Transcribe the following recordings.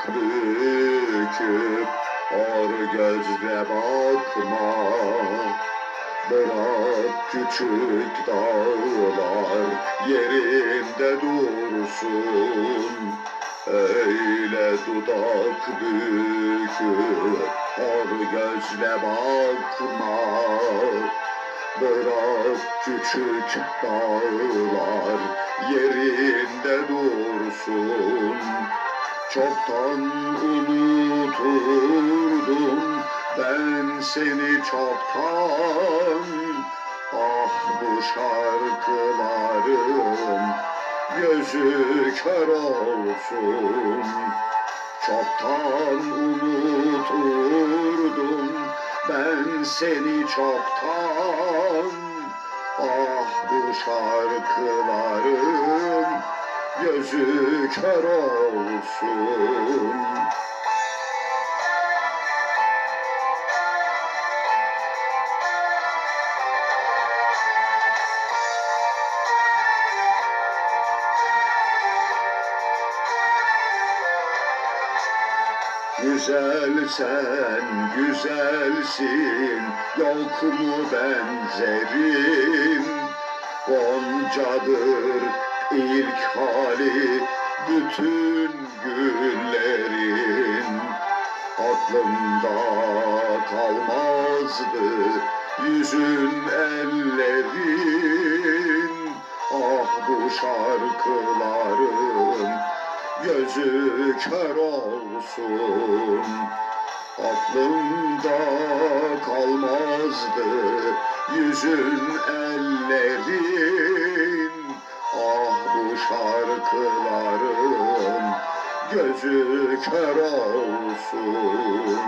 büküp hor gözle bakma. Bırak küçük dağlar yerinde dursun. Öyle dudak büküp hor gözle bakma. Bırak küçük dağlar yerinde dursun. Çoktan unuturdum ben seni çoktan. Ah bu şarkılarım gözü kör olsun. Çoktan unuturdum ben seni çoktan. Ah bu şarkılarım gözü kör olsun. Güzelsen güzelsin, yok mu benzerin? Goncadır ilk hali bütün güllerin. Aklımda kalmazdı yüzün ellerin. Ah bu şarkılarım gözü kör olsun. Aklımda kalmazdı yüzün ellerin. Ah bu şarkılarım gözü kör olsun.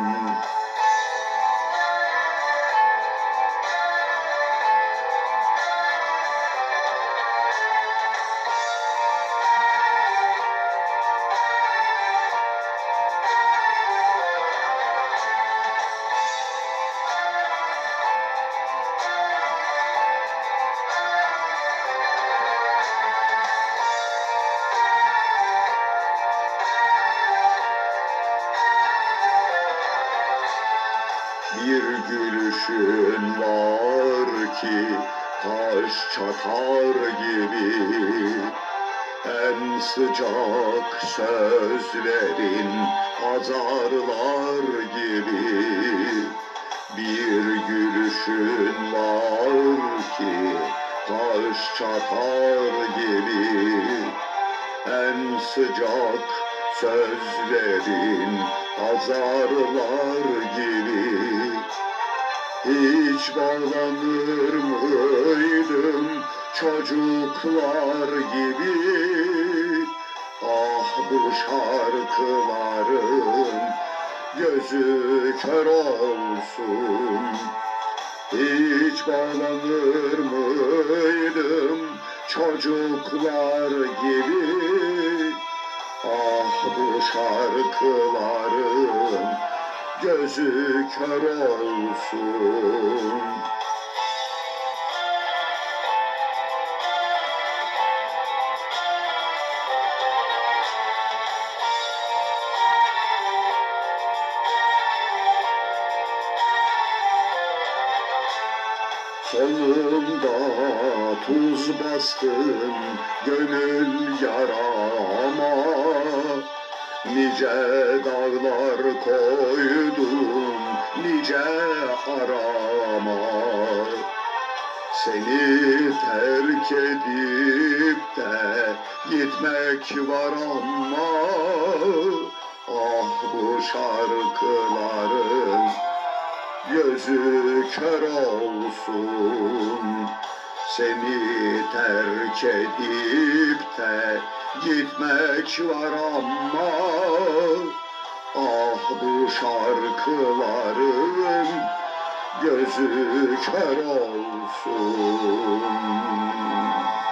Bir gülüşün var ki taş çatar gibi. En sıcak sözlerin azarlar gibi. Bir gülüşün var ki taş çatar gibi. En sıcak sözlerin azarlar gibi. Hiç bağlanır mıydım çocuklar gibi? Ah bu şarkılarım gözü kör olsun. Hiç bağlanır mıydım çocuklar gibi? Ah bu şarkılarım gözü kör olsun. Solumda tuz bastım gönül yarama. Nice dağlar koydum nice arama. Seni terk edip de gitmek var ama. Ah bu şarkıların gözü kör olsun. Seni terk edip de gitmek var ama. Ah bu şarkıların gözü kör olsun.